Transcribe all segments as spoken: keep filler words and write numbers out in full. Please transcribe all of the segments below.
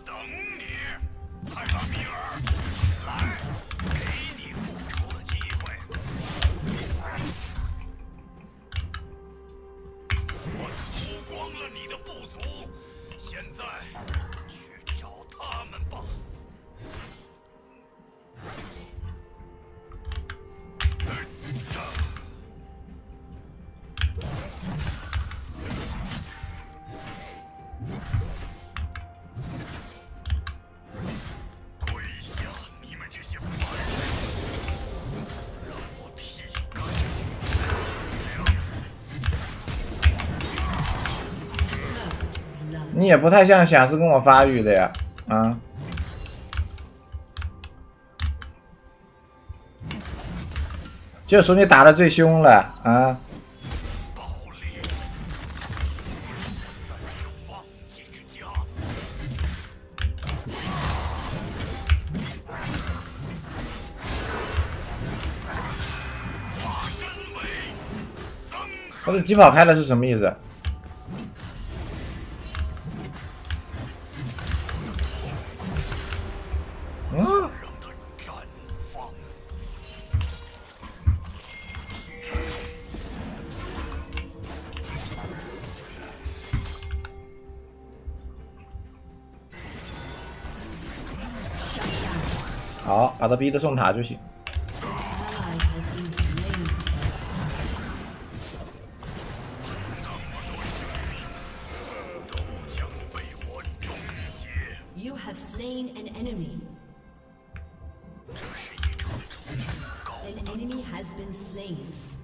等你，泰拉米尔，来，给你复仇的机会。我屠光了你的部族，现在去找他们吧。 跪下，你们这些凡人！让我替干你也不太像想是跟我发育的呀，啊！就属你打的最凶了啊！ 他这疾跑开了是什么意思？嗯。好，把他逼得送塔就行。 You have slain an enemy. An enemy has been slain.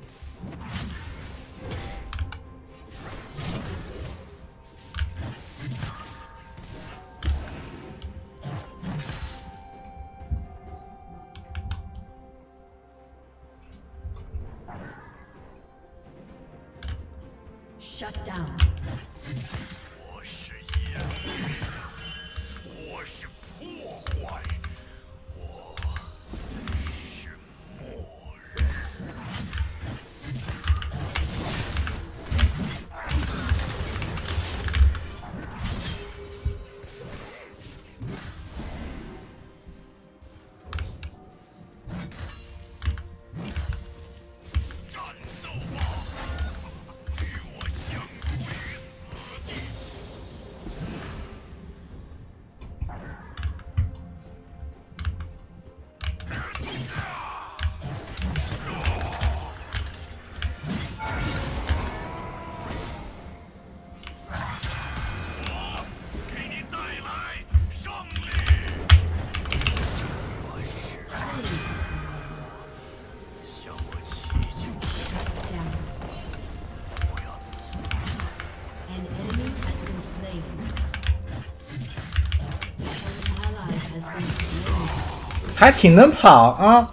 Shut down. 我是烟雾，我是破坏，我是末日。战斗吧，与我相归死地！ 还挺能跑啊！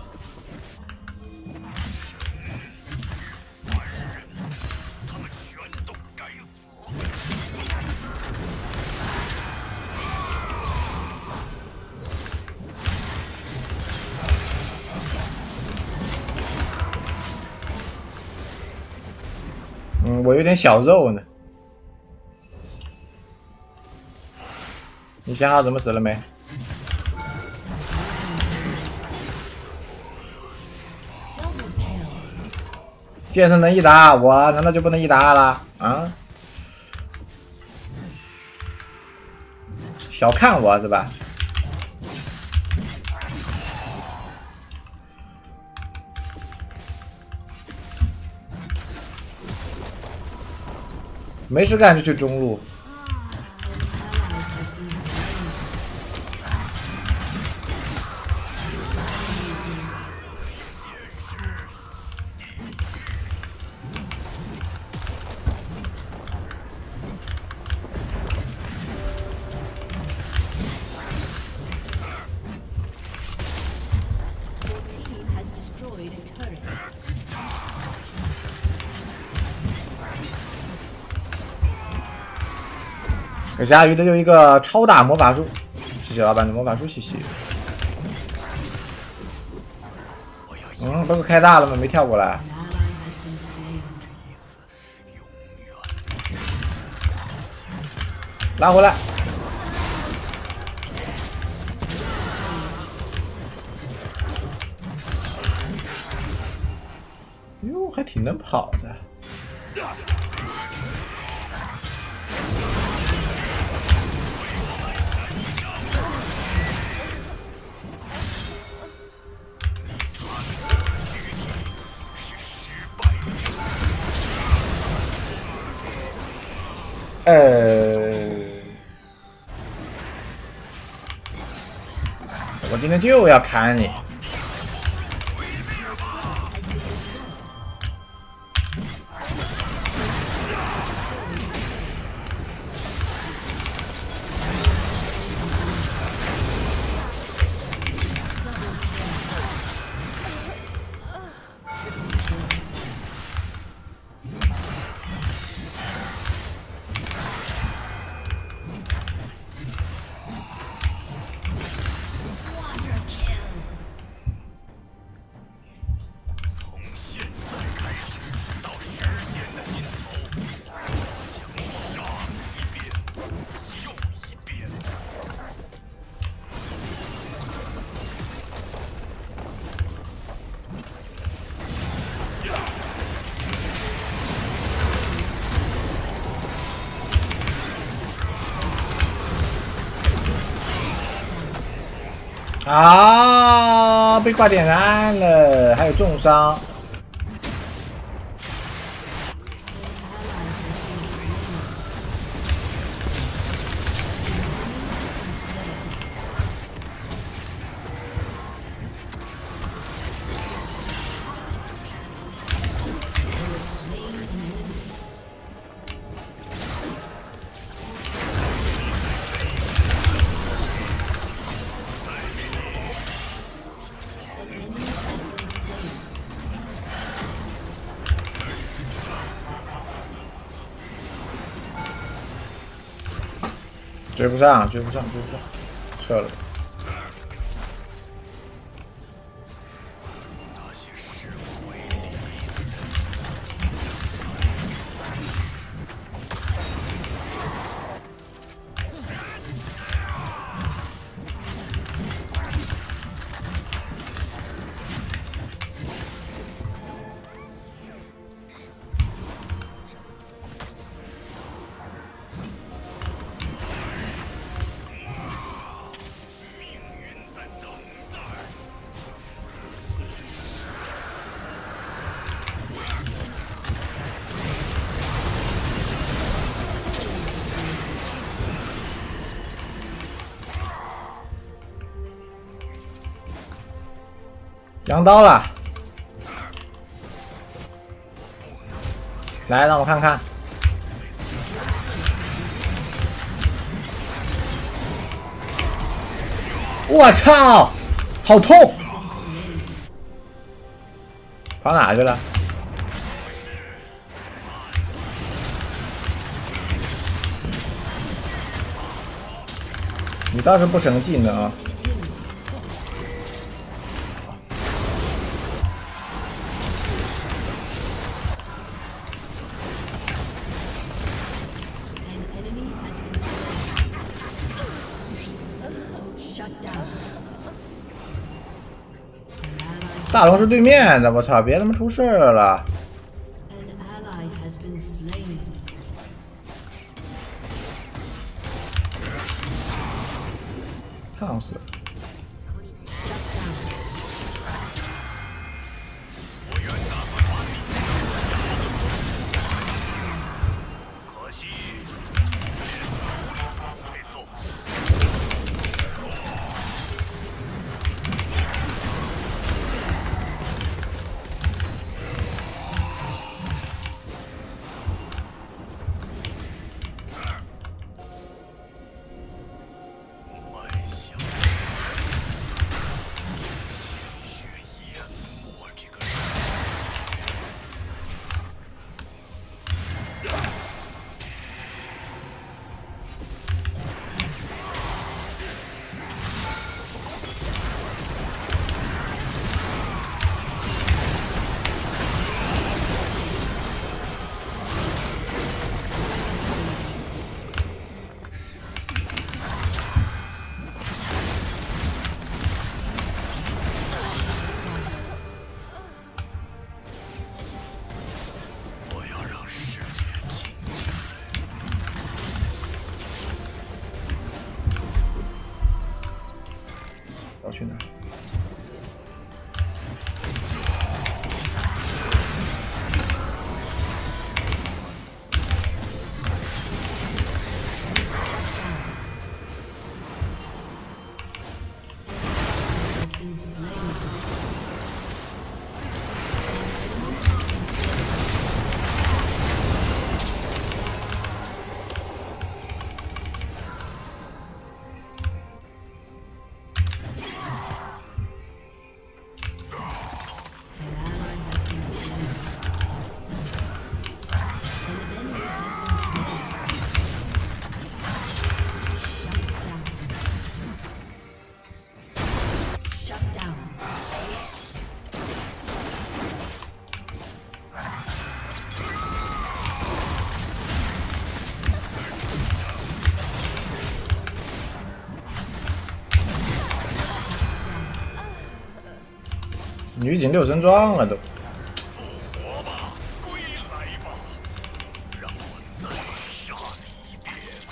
嗯，我有点小肉呢。你想好怎么死了没？ 剑圣能一打，我难道就不能一打了啊？小看我是吧？没事干就去中路。 给鲨鱼的又一个超大魔法书，谢谢老板的魔法书，谢谢。嗯，不是开大了吗？没跳过来。拉回来。 挺能跑的。呃，我今天就要砍你！啊！被挂点燃了，还有重伤。追不上，追不上，追不上，撤了。羊刀了，来让我看看。我操，好痛！跑哪去了？你倒是不省技能啊！大龙是对面的，我操！别他妈出事了！烫死！ 可惜，没错。 去哪？你已经六神装了都。 活吧，归来吧，让我再杀你一遍。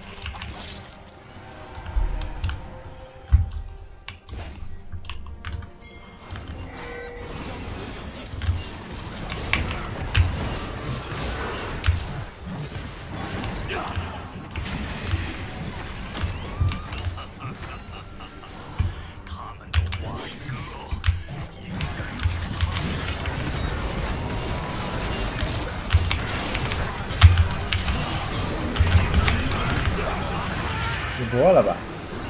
他们的挽歌。 一波了吧？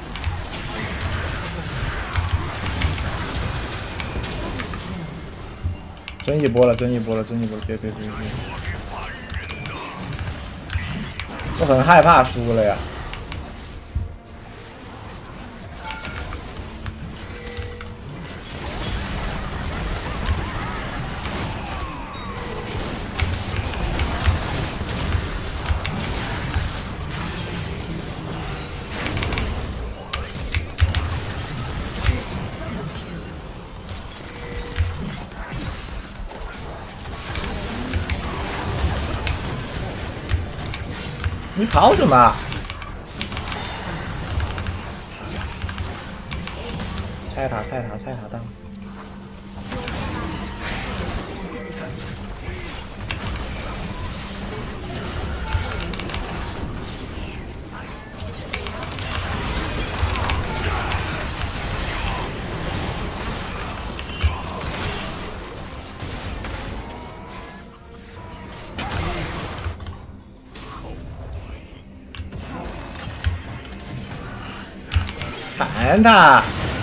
真一波了，真一波了，真一波了！别别别别！我很害怕输了呀。你跑什么？拆塔，拆塔，拆塔当！砍他！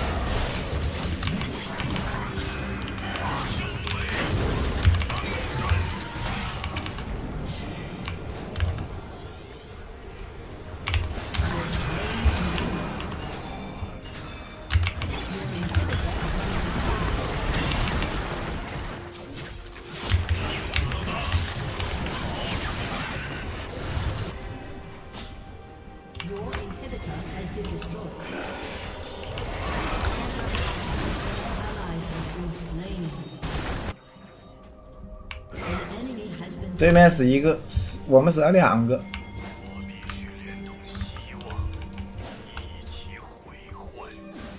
对面是一个，我们是两个。 我必须连同希望一起悔恨。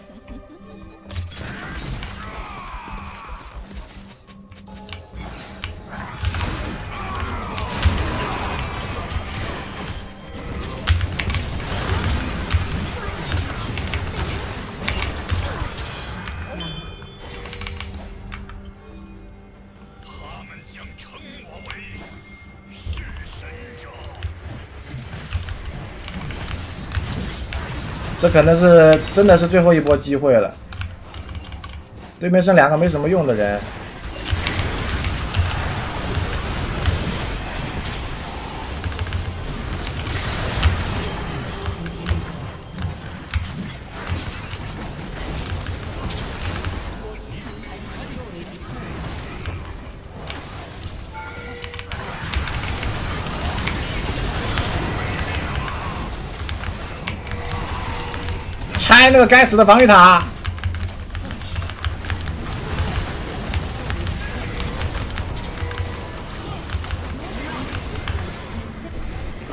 他们将称我为弑神者。 这可能是真的是最后一波机会了。对面剩两个没什么用的人。拆那个该死的防御塔！